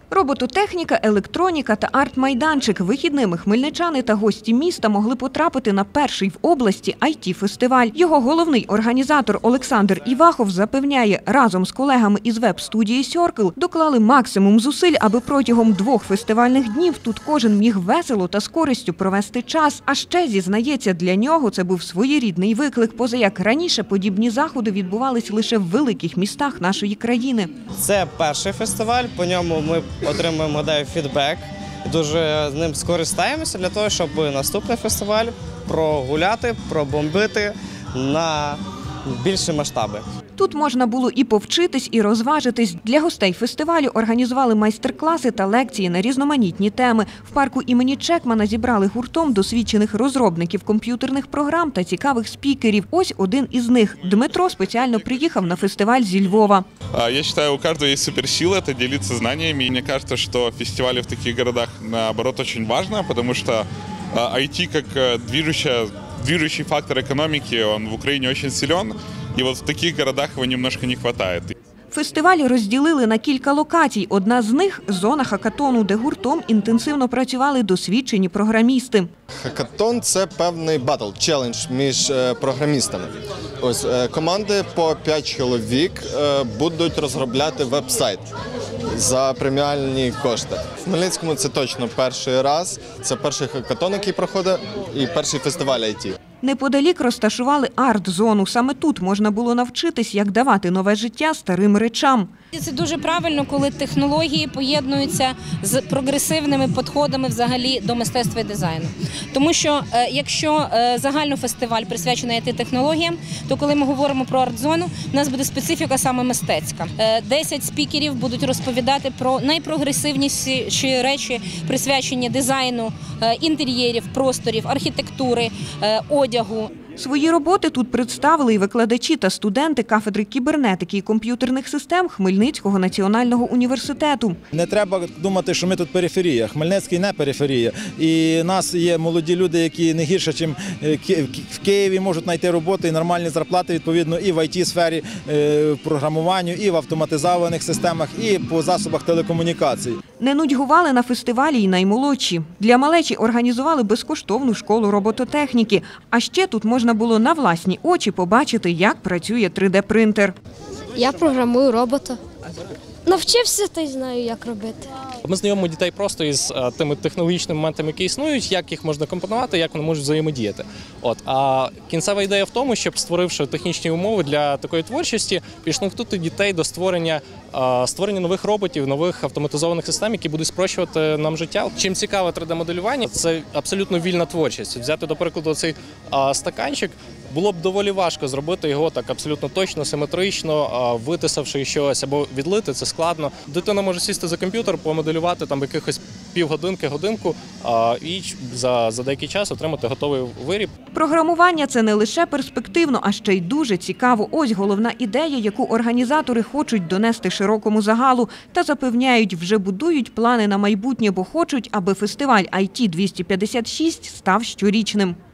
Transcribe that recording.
Робототехніка, електроніка та арт-майданчик. Вихідними хмельничани та гості міста могли потрапити на перший в області IT-фестиваль. Його головний організатор Олександр Івахов запевняє, разом з колегами із веб-студії Circle доклали максимум зусиль, аби протягом 2 фестивальних днів тут кожен міг весело та з користю провести час. А ще, зізнається, для нього це був своєрідний виклик, поза як раніше подібні заходи відбувались лише в великих містах нашої країни. Це перший фестиваль, по ньому ми отримуємо фідбек, дуже ним скористаємося для того, щоб наступний фестиваль прогуляти, пробомбити на більші масштаби. Тут можна було і повчитись, і розважитись. Для гостей фестивалю організували майстер-класи та лекції на різноманітні теми. В парку імені Чекмана зібрали гуртом досвідчених розробників комп'ютерних програм та цікавих спікерів. Ось один із них. Дмитро спеціально приїхав на фестиваль зі Львова. Я вважаю, у кожного є суперсила – це ділитися знаннями. І мені кажется, що фестивалі в таких городах, наоборот, дуже важливо, тому що IT як движущий фактор экономики, он в Украине очень силен, и вот в таких городах его немножко не хватает. Фестиваль розділили на кілька локацій. Одна з них – зона хакатону, де гуртом інтенсивно працювали досвідчені програмісти. Хакатон – це певний батл, челендж між програмістами. Ось команди по 5 чоловік будуть розробляти веб-сайт за преміальні кошти. В Хмельницькому це точно перший раз, це перший хакатон, який проходить, і перший фестиваль IT. Неподалік розташували арт-зону. Саме тут можна було навчитись, як давати нове життя старим речам. Це дуже правильно, коли технології поєднуються з прогресивними підходами взагалі до мистецтва і дизайну. Тому що якщо загально фестиваль присвячений IT-технологіям, то коли ми говоримо про арт-зону, у нас буде специфіка саме мистецька. 10 спікерів будуть розповідати про найпрогресивніші речі, присвячені дизайну, інтер'єрів, просторів, архітектури, одягу. Свої роботи тут представили і викладачі та студенти кафедри кібернетики і комп'ютерних систем Хмельницького національного університету. Не треба думати, що ми тут периферія. Хмельницький не периферія. І в нас є молоді люди, які не гірше, ніж в Києві, можуть знайти роботу і нормальні зарплати, відповідно, і в IT-сфері, в програмуванні, і в автоматизованих системах, і по засобах телекомунікацій. Не нудьгували на фестивалі і наймолодші. Для малечі організували безкоштовну школу робототехніки. А ще тут можна було на власні очі побачити, як працює 3D-принтер. Я програмую робота. Навчився та й знаю, як робити. Ми знайомимо дітей просто із тими технологічними моментами, які існують, як їх можна компонувати, як вони можуть взаємодіяти. А кінцева ідея в тому, щоб, створивши технічні умови для такої творчості, підштовхнути дітей до створення нових роботів, нових автоматизованих систем, які будуть спрощувати нам життя. Чим цікаве 3D-моделювання, це абсолютно вільна творчість. Взяти, до прикладу, цей стаканчик, було б доволі важко зробити його так абсолютно точно, симетрично, витисавши щось або відлити, це складно. Дитина може сісти за комп'ютер, помоделювати там якихось півгодинки, годинку і за деякий час отримати готовий виріб. Програмування – це не лише перспективно, а ще й дуже цікаво. Ось головна ідея, яку організатори хочуть донести широкому загалу. Та запевняють, вже будують плани на майбутнє, бо хочуть, аби фестиваль IT-256 став щорічним.